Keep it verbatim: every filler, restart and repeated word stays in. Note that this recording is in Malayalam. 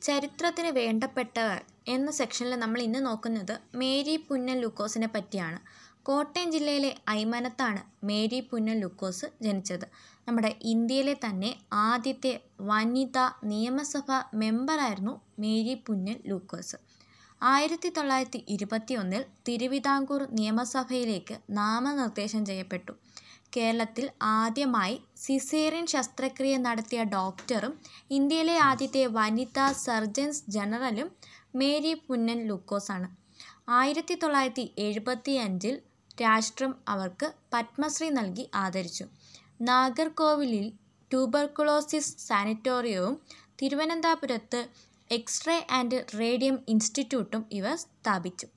ചരിത്രത്തിന് വേണ്ടപ്പെട്ടവർ എന്ന സെക്ഷനിൽ നമ്മൾ ഇന്ന് നോക്കുന്നത് മേരി പുന്നൻ ലൂക്കോസിനെ പറ്റിയാണ്. കോട്ടയം ജില്ലയിലെ ഐമനത്താണ് മേരി പുന്നൻ ലൂക്കോസ് ജനിച്ചത്. നമ്മുടെ ഇന്ത്യയിലെ തന്നെ ആദ്യത്തെ വനിതാ നിയമസഭാ മെമ്പറായിരുന്നു മേരി പുന്നൻ ലൂക്കോസ്. ആയിരത്തി തൊള്ളായിരത്തി ഇരുപത്തി ഒന്നിൽ തിരുവിതാംകൂർ നിയമസഭയിലേക്ക് നാമനിർദ്ദേശം ചെയ്യപ്പെട്ടു. കേരളത്തിൽ ആദ്യമായി സിസേറിയൻ ശസ്ത്രക്രിയ നടത്തിയ ഡോക്ടറും ഇന്ത്യയിലെ ആദ്യത്തെ വനിതാ സർജൻസ് ജനറലും മേരി പുന്നൻ ലൂക്കോസാണ്. ആയിരത്തി തൊള്ളായിരത്തി എഴുപത്തി അഞ്ചിൽ രാഷ്ട്രം അവർക്ക് പത്മശ്രീ നൽകി ആദരിച്ചു. നാഗർകോവിലിൽ ട്യൂബർകുലോസിസ് സാനിറ്റോറിയവും തിരുവനന്തപുരത്ത് എക്സ്റേ ആൻഡ് റേഡിയം ഇൻസ്റ്റിറ്റ്യൂട്ടും ഇവർ സ്ഥാപിച്ചു.